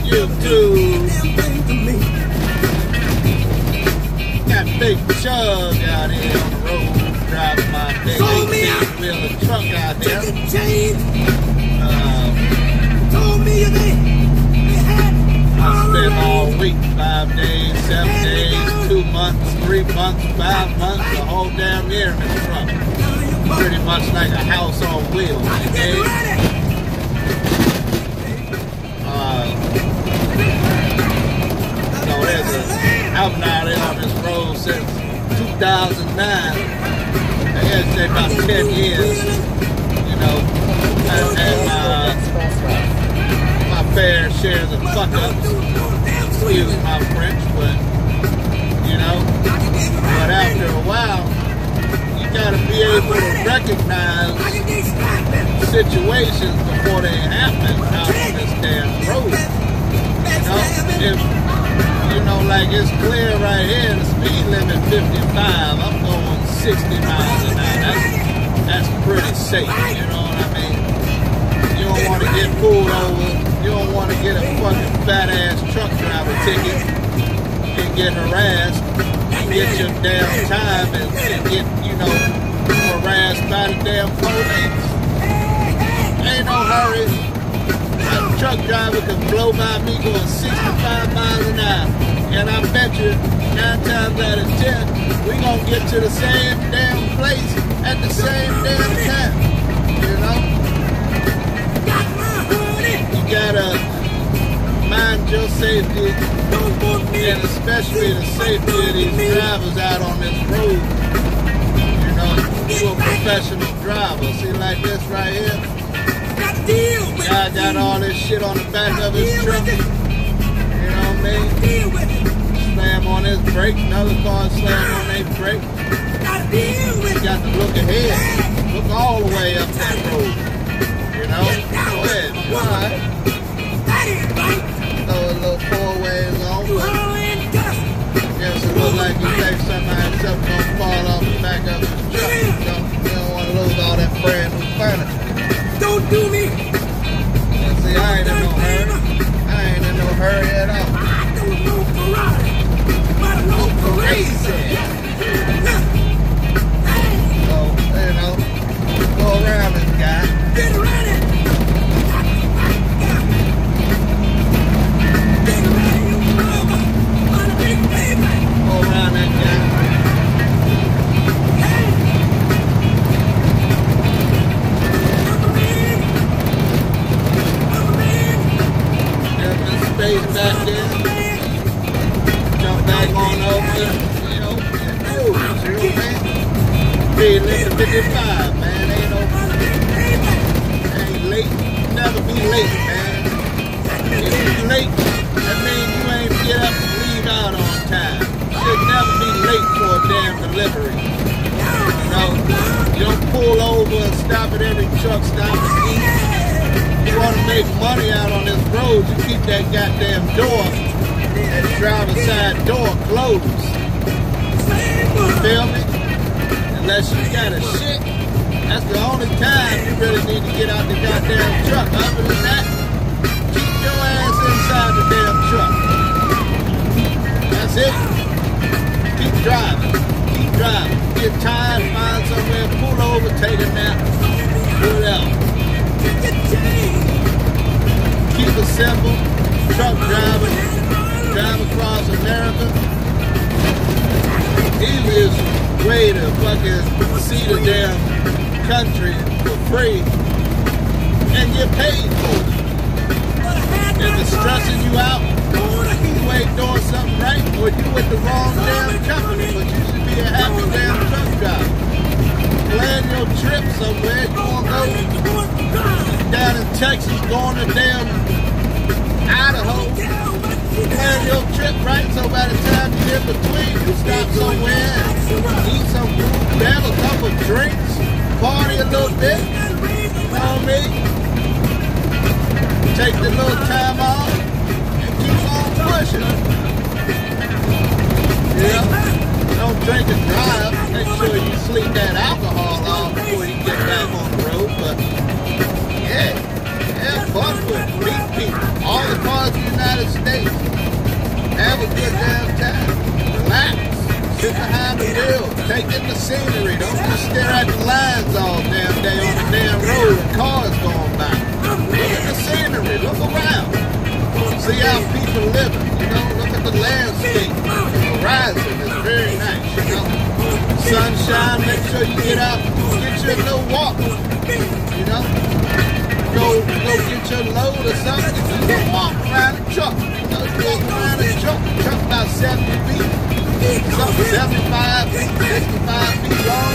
YouTube. Got Big Chug out here on the road, driving my big 18-wheeler truck out here. I spent all week, 5 days, 7 days, 2 months, 3 months, 5 months, the whole damn year in this truck. Pretty much like a house on wheels, okay? I've been out there on this road since 2009. I guess say about 10 years. You know, I've had my fair share of fuck-ups. Excuse my French, but, you know. But after a while, you gotta be able to recognize situations before they happen out on this damn road. You know, you know, like it's clear right here, the speed limit 55, I'm going 60 miles an hour. That's pretty safe, you know what I mean? You don't want to get pulled over, you don't want to get a fucking fat ass truck driver ticket and get harassed, and get your damn time and get, you know, harassed by the damn police. Ain't no hurry. A truck driver can blow by me going 65 miles an hour. And I bet you 9 times out of 10, we gonna get to the same damn place at the same damn time. You know? You gotta mind your safety, and especially the safety of these drivers out on this road. You know, you're a professional driver. See, like this right here? Guy got all this shit on the back of his truck. You know what I mean? Slam on his brake, another car slam on their brake. You got to look ahead. Look all the way up that road. You know? Go ahead. Alright. Throw a little 4-ways on. Guess it looks like you think somebody's up gonna fall off the back of his truck. You don't want to lose all that brand new furniture. Don't do me. See, I ain't in no hurry. I ain't in no hurry at all. I don't know karate, but I know crazy. So, you know, go around this guy. Get around it. Get around you, brother. On a big baby. Go around that guy. Space back there, jump back on over, you know, see what I'm saying? Speed limit 55, man, ain't late, never be late, man. If you late, that means you ain't get up and leave out on time. Should never be late for a damn delivery. You know, you don't pull over and stop at every truck stop and eat. You want to make money out on this road, you keep that goddamn door, that driver's side door closed. You feel me? Unless you got a shit, that's the only time you really need to get out the goddamn truck. Other than that, keep your ass inside the damn truck. That's it. Keep driving. Keep driving. Get tired, find somewhere, pull over, take a nap, do it out. Keep it simple, truck driving, drive across America. Easiest way to fucking see the damn country for free and get paid for it. If it's stressing you out, you ain't doing something right, or you with the wrong damn company, but you should be a happy damn truck driver. Plan your trip somewhere, you wanna go down in Texas, going to damn Idaho. Plan your trip right, so by the time you're in between, you stop somewhere and eat some food, have a couple of drinks, party a little bit, you know what I mean? Take the little time off and keep on pushing. Yeah, don't drink and drive. Make sure you sleep that alcohol off before you get back on the road, but yeah, have fun with it. Meet people. All the cars in the United scenery. Don't just stare at the lines all damn day on the damn road and cars going by. Look at the scenery. Look around. See how people living. You know, look at the landscape. The horizon is very nice. You know, sunshine. Make sure you get out, get your little walk. You know, go get your load or something. You go walk around the truck. You know, you walk around the truck. The truck about 70 feet. Something 75 feet, 65 feet long.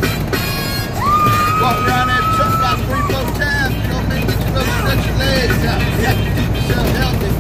Walk around that truck about 3-4 times, you know, maybe get you go stretch your legs out. You have to keep yourself healthy.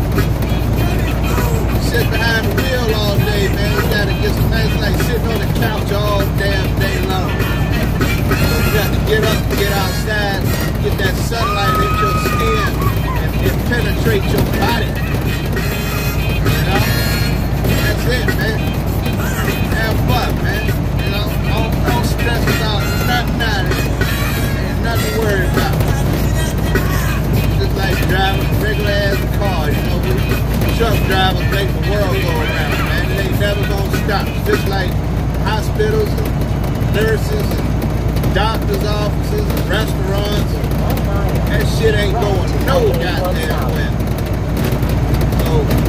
You sit behind the wheel all day, man. You gotta get some nice, like sitting on the couch all damn day long. You got to get up, get outside, get that sunlight in your skin and penetrate your body. You know? That's it, man. Have fun, man. You know, don't stress about nothing out of it. Ain't nothing to worry about. Just like driving a regular ass car, you know, truck drivers make the world go around, man. It ain't never gonna stop. Just like hospitals and nurses and doctors' offices and restaurants. That shit ain't going no goddamn way. So,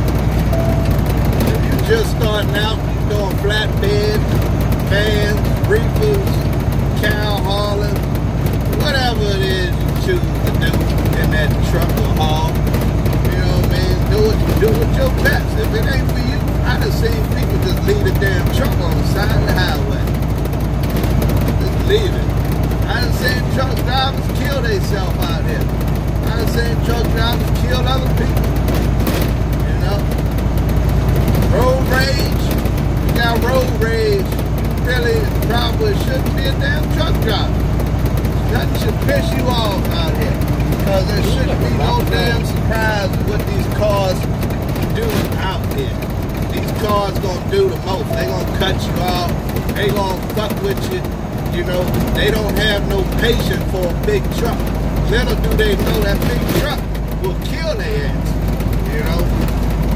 just starting out, doing flatbed, vans, reefers, cow hauling, whatever it is you choose to do in that truck or haul. You know what I mean? Do it your best. If it ain't for you, I done seen people just leave the damn truck on the side of the highway. Just leave it. I done seen truck drivers kill themselves out here. I done seen truck drivers kill other people. You know? Road rage, you got road rage, really probably shouldn't be a damn truck driver. Nothing should piss you off out here, because there shouldn't be no damn surprise what these cars do out here. These cars gonna do the most. They gonna cut you off, they gonna fuck with you, you know, they don't have no patience for a big truck. Little do they know that big truck will kill their ass, you know.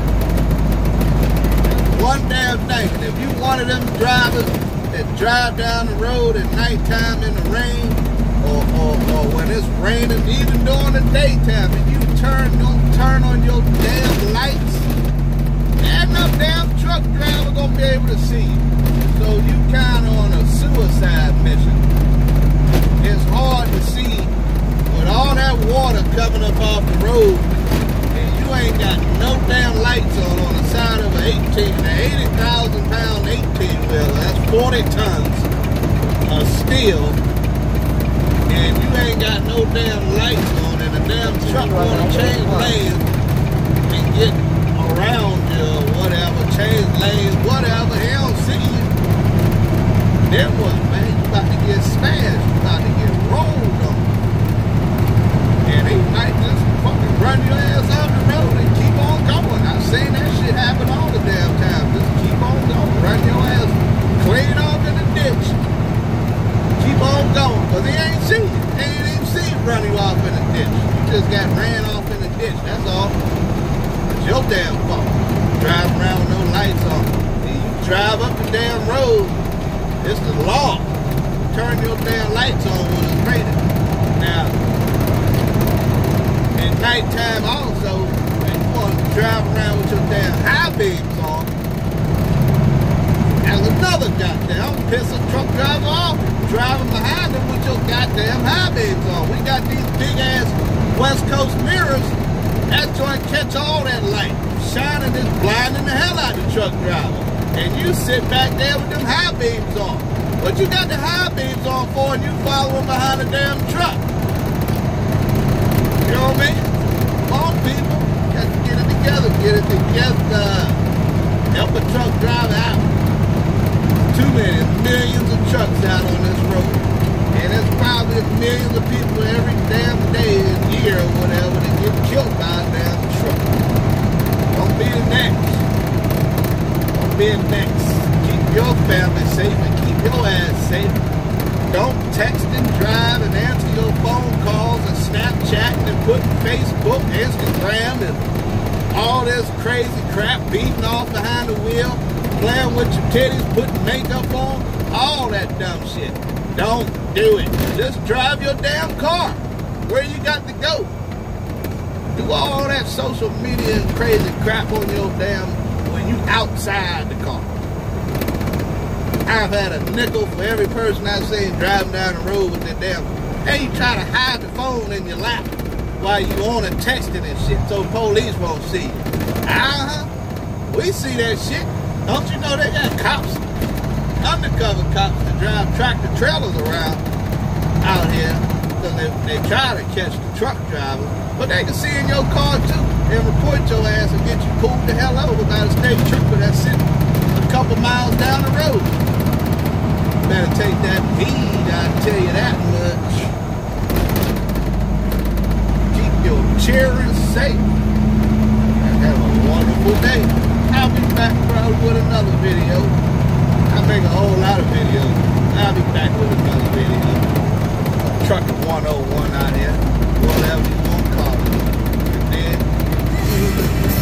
One damn thing, and if you one of them drivers that drive down the road at nighttime in the rain, or when it's raining, even during the daytime, and you don't turn on your damn lights, ain't no damn truck driver gonna be able to see you. So you kind of on a suicide mission. It's hard to see with all that water coming up off the road, and you ain't got no damn lights on the side of an 80,000 pound 18-wheeler. That's 40 tons of steel, and you ain't got no damn lights on, and the damn truck want to change lanes and get around you or whatever, change lanes, whatever, he don't see you. Then what, man? You about to get smashed, you about to get rolled on. And he might just fucking run your ass off the road and keep on going. I've seen that shit happen all the damn time. Just keep on going. Run your ass clean off in the ditch. Keep on going, because he ain't seen you. He ain't even seen you run you off in the ditch. You just got ran off in the ditch, that's all. It's your damn fault. Drive around with no lights on. And you drive up the damn road, it's the law. Turn your damn lights on when it's raining. Now, at nighttime also, when you want to drive around with your damn high beams on, there's another goddamn piss a truck driver off, driving behind them with your goddamn high beams on. We got these big ass West Coast mirrors, that joint catch all that light, shining and blinding the hell out of the truck driver. And you sit back there with them high beams on. What you got the high beams on for, and you following behind the damn truck? You know what I mean? Come on, people. Got to get it together. Get it together. Help a truck driver out. Too many millions of trucks out on this road. And there's probably millions of people every damn day, year, or whatever, that get killed by a damn truck. Don't be the next. Don't be the next. Keep your family safe and keep your ass safe. Don't text and drive and answer your phone calls and Snapchatting and putting Facebook, Instagram, and all this crazy crap, beating off behind the wheel, playing with your titties, putting makeup on. All that dumb shit. Don't do it. Just drive your damn car where you got to go. Do all that social media and crazy crap on your damn when you outside the car. I've had a nickel for every person I've seen driving down the road with their damn. Hey, you try to hide the phone in your lap while you on and texting and shit so police won't see you. We see that shit. Don't you know they got cops, undercover cops that drive tractor trailers around out here because they try to catch the truck drivers, but they can see in your car too and report your ass and get you pulled the hell over by the state trooper that's sitting a couple miles down the road. Better take that heed, I'll tell you that much. Keep your children safe and have a wonderful day. I'll be back probably with another video. I make a whole lot of videos. I'll be back with another video. Trucking 101 out here, whatever you want to call it. And then